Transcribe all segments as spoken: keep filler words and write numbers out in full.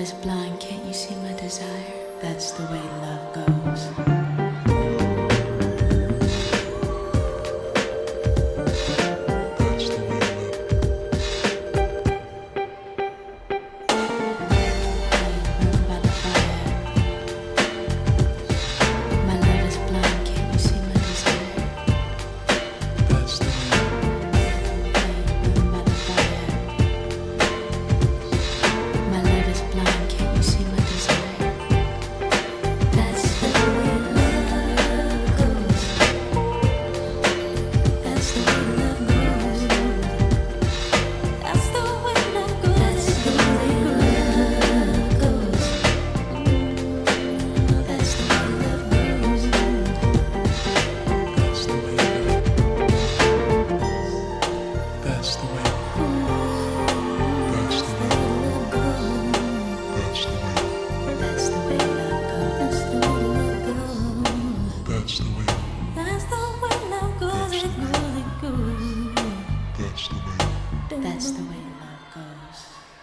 is blind, can't you see my desire? That's the way love goes. That's the way love goes.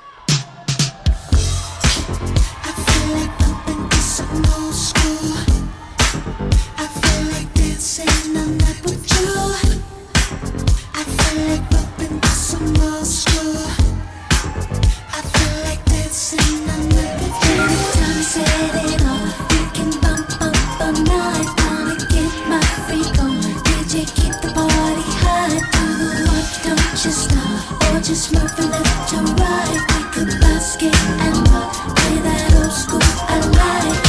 I feel like bumping to some old school. I feel like dancing all night with you. I feel like bumping to some old school. I feel like dancing all night with you. Anytime set it off, we can bump up all night. Wanna get my freak on. D J, keep the party high. Do the one, don't you stop. Or just move from left to right. We could basket and rock. Play that old school I like.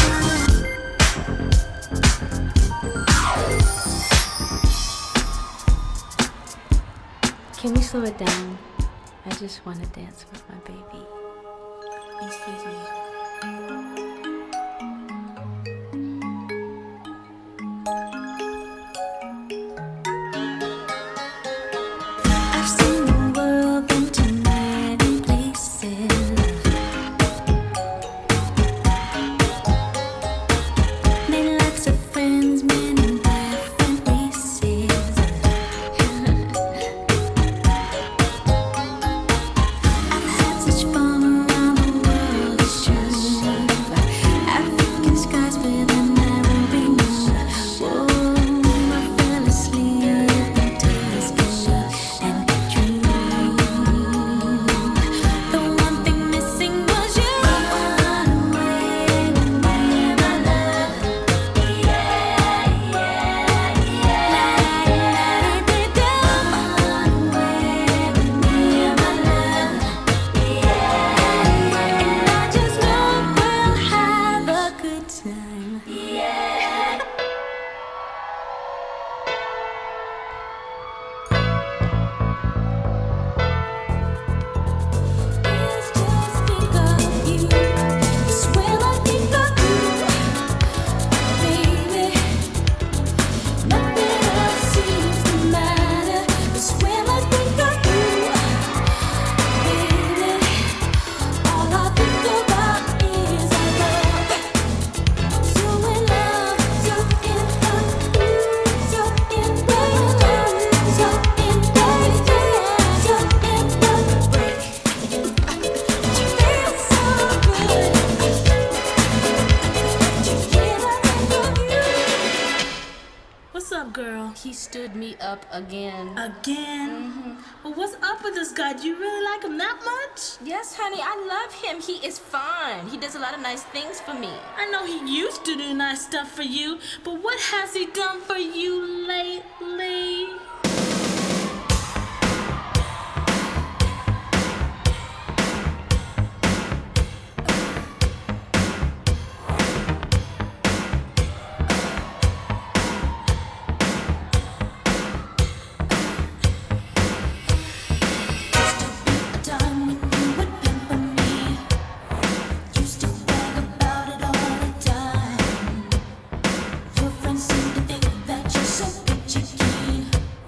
Can we slow it down? I just want to dance with my baby. Excuse me. Girl, he stood me up again. Again? Mm-hmm. Well, what's up with this guy? Do you really like him that much? Yes, honey, I love him. He is fine. He does a lot of nice things for me. I know he used to do nice stuff for you, but what has he done for you lately? Seem to think that you're so good, you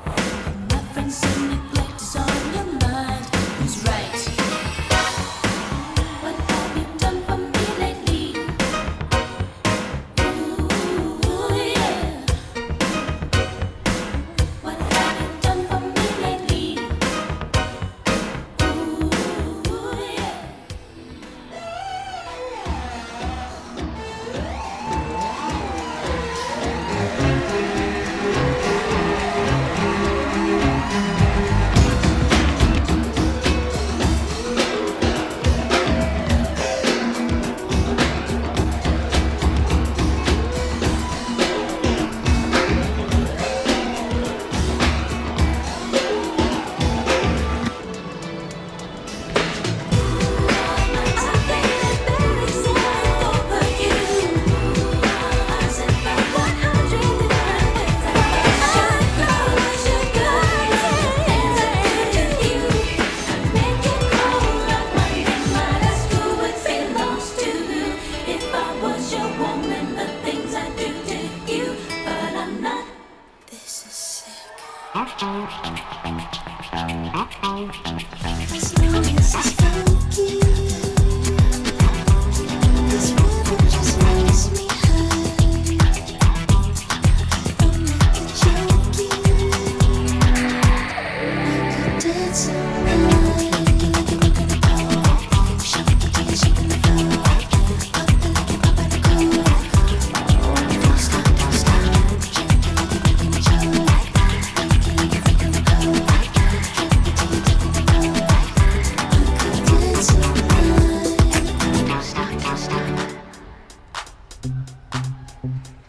As long as it's funky, this rhythm just makes me high. I'm like a junkie, I could dance all night. Like a rock and a pole, shaking the tail, shaking the floor. Pop it like you pop out a cool. Don't stop, don't stop. Shake it like you're breaking a jaw. Break it like you're breaking the code. Drop it till you're taking the road. I could dance all night. Don't stop, don't stop.